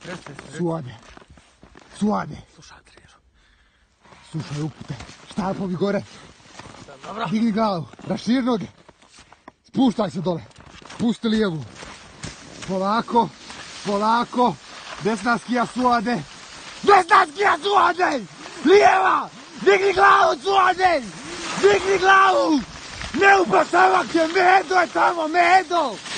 Suade. Suade. Slušaj upute. Štapovi gore. Dobro. Digni glavu. Raširi noge. Spuštaj se dole. Pusti lijevu. Polako. Polako. Desna skija Suade. Desna skija Suade! Lijeva! Digni glavu Suade! Digni glavu! Ne upašavak je, Medo je tamo, Medo!